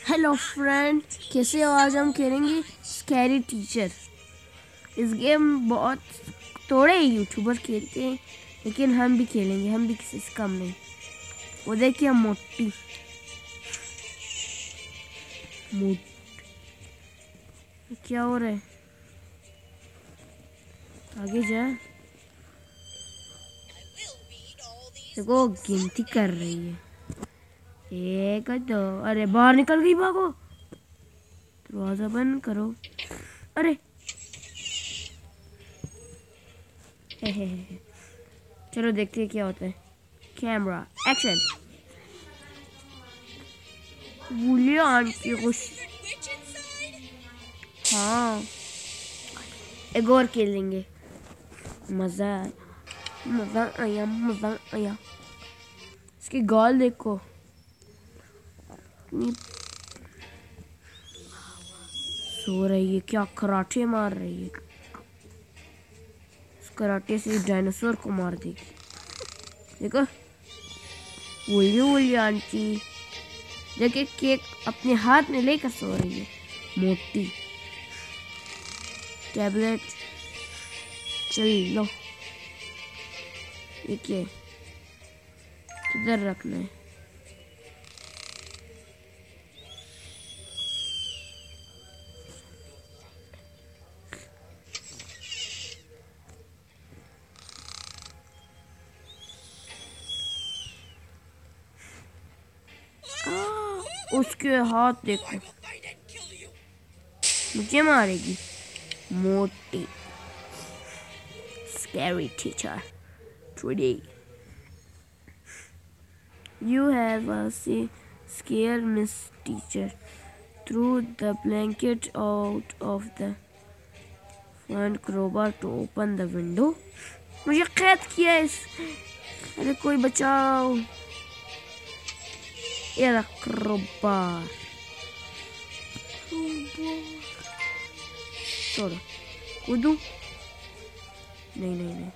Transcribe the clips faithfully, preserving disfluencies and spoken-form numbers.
Hello friend, कैसे हो? आज हम खेलेंगे स्कैरी टीचर। इस गेम बहुत थोड़े ही यूट्यूबर खेलते हैं, लेकिन हम भी खेलेंगे। हम भी किसी से कम नहीं। वो देखिए मोटी मोट क्या हो रहा है? आगे जा। देखो गिनती कर रही है। एक दो, अरे बाहर निकल गई, भागो। दरवाजा बंद करो। अरे हे हे हे। चलो देखते हैं क्या होता है। Camera action. बुलिया आंटी खुश। हाँ, एक और खेलेंगे। मजा मजा आया, मजा आया। इसकी गाल देखो, सो रही है क्या? कराटे मार रही है। इस कराटे से डायनासोर को मार देगी। देखो वुली वुली आंटी, देखिए केक अपने हाथ में लेकर सो रही है। मोटी टैबलेट, चल लो। देखिए किधर रखना है। उसके हाथ देखो, मुझे मारेगी। मोटी scary teacher three. You have a scare Miss Teacher. Threw the blanket out of the front crowbar to open the window. मुझे कैद किया इस। अरे कोई बचाओ। ये रहा crowbar। तोड़ो, कूदू। नहीं नहीं नहीं।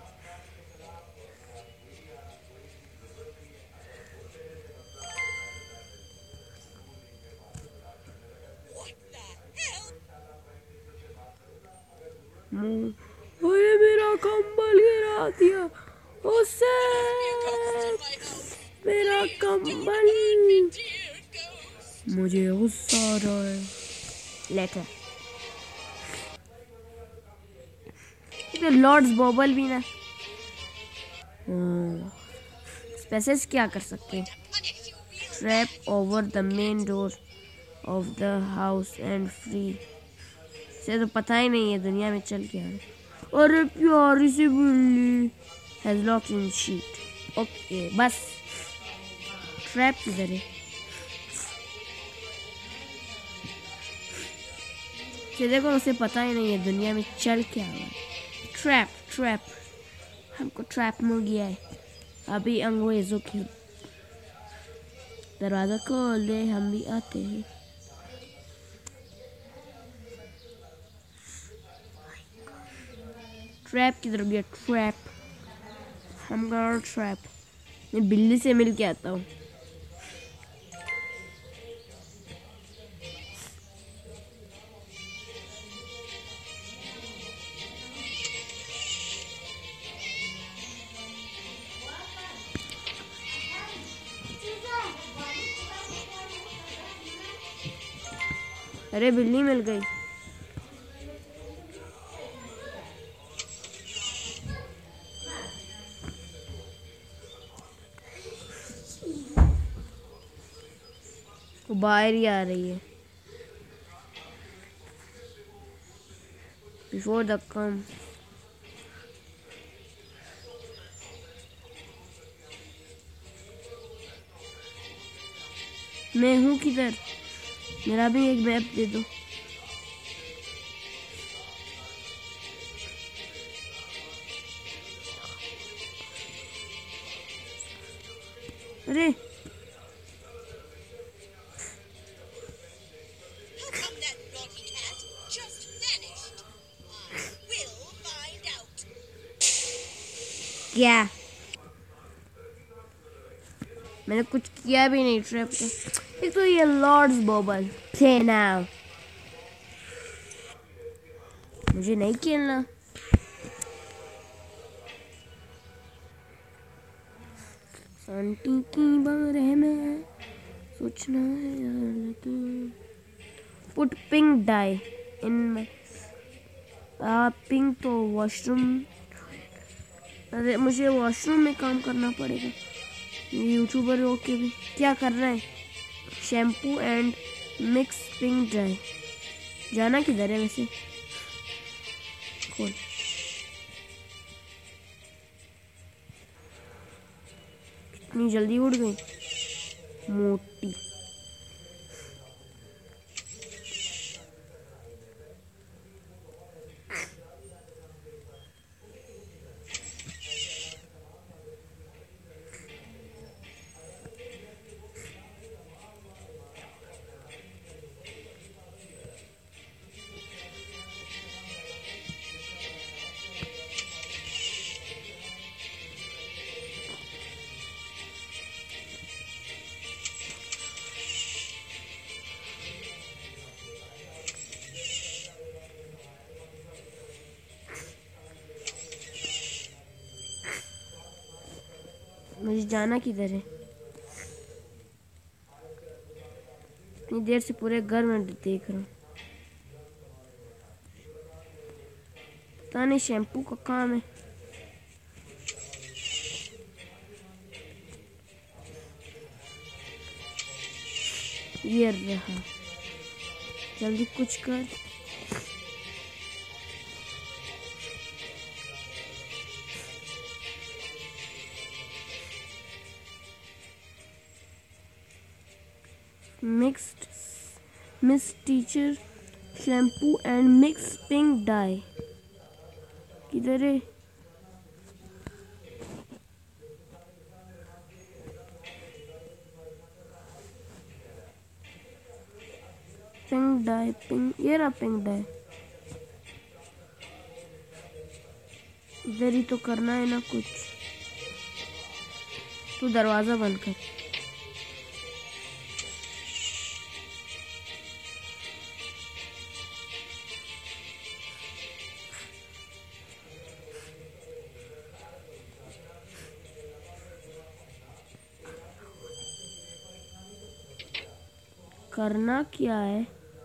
अरे मेरा कंबल गिरा दिया उसे। मेरा कंबल। मुझे गुस्सा आ रहा है। लेटर। इधर लॉर्ड्स बॉबल भी ना। स्पेसेस क्या कर सकते हैं? Trap over the main door of the house and free. से तो पता ही नहीं है दुनिया में चल क्या है। अरे प्यारी सी बिल्ली has locked in sheet. Okay बस। ट्रैप किधर है? देखो उसे पता ही नहीं है दुनिया में चल क्या रहा है। ट्रैप ट्रैप हमको ट्रैप मिल गया है। अभी अंग्रेजों के दरवाजा खोल दे, हम भी आते हैं। ट्रैप किधर गया? ट्रैप हम ट्रैप। मैं बिल्ली से मिल के आता हूँ। अरे बिल्ली मिल गई। वो बाहर ही आ रही है। Before the come. मैं हूँ किधर? मेरा भी एक मैप दे दो। अरे क्या? मैंने कुछ किया भी नहीं ट्रैप को। एक तो ये लॉर्ड्स बबल प्ले नाउ, मुझे नहीं खेलना। शांति की बारे में सोचना है यार, लेकिन put pink dye in pink to washroom, अरे मुझे वॉशरूम में काम करना पड़ेगा। यूट्यूबर लोग के भी क्या कर रहे हैं। Shampoo and mix pink dye, जाना किधर है वैसे? खोल, कितनी जल्दी उड़ गई मोटी। मुझे जाना किधर है? इतनी देर से पूरे घर में देख रहा हूँ, पता नहीं शैम्पू का काम है। ये रहा, जल्दी कुछ कर। Mixed miss teacher shampoo and mix pink dye किधर है? पिंक डाई, पिंक, ये रहा पिंक डाई। इधर ही तो करना है ना कुछ। तू दरवाजा बंद कर। करना क्या है?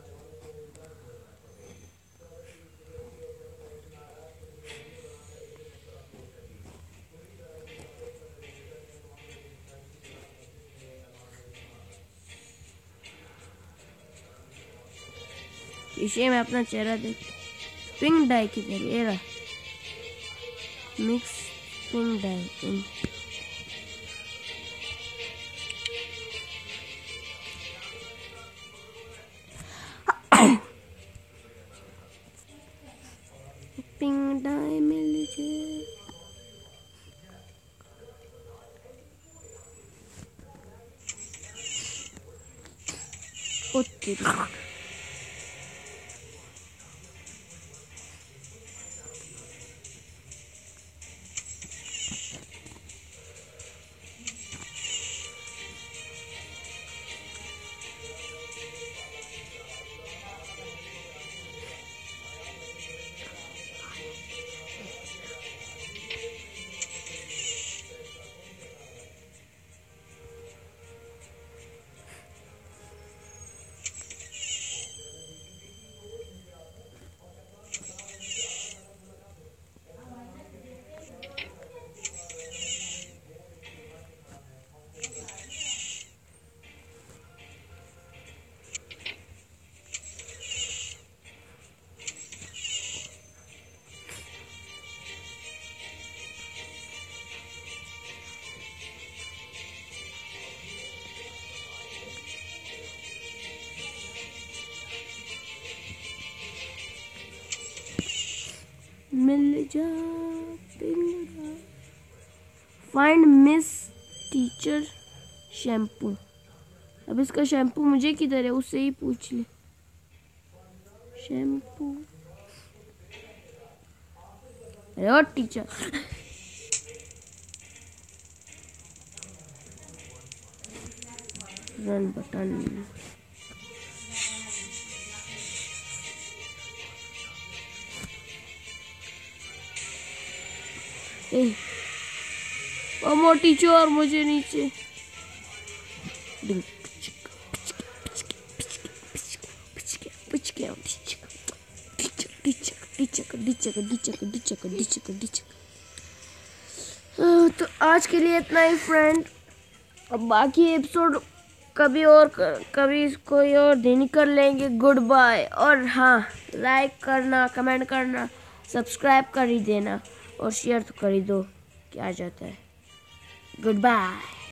शीशे में अपना चेहरा देख। पिंक डाई किधर? ये रहा, mix pink dye in. Pink dye मिल जाए। ओ तेरी, मिल जा फाइंड मिस टीचर शैम्पू। अब इसका शैम्पू मुझे किधर है? उससे ही पूछ ले। शैम्पू, अरे और टीचर रन बटन। ए, ओ मोटी चोर मुझे नीचे। तो आज के लिए इतना ही फ्रेंड। अब बाकी एपिसोड कभी और कभी कोई और दिन कर लेंगे। Good bye. और हाँ, लाइक करना, कमेंट करना, सब्सक्राइब कर ही देना और शेयर तो कर ही दो, क्या जाता है। Good bye.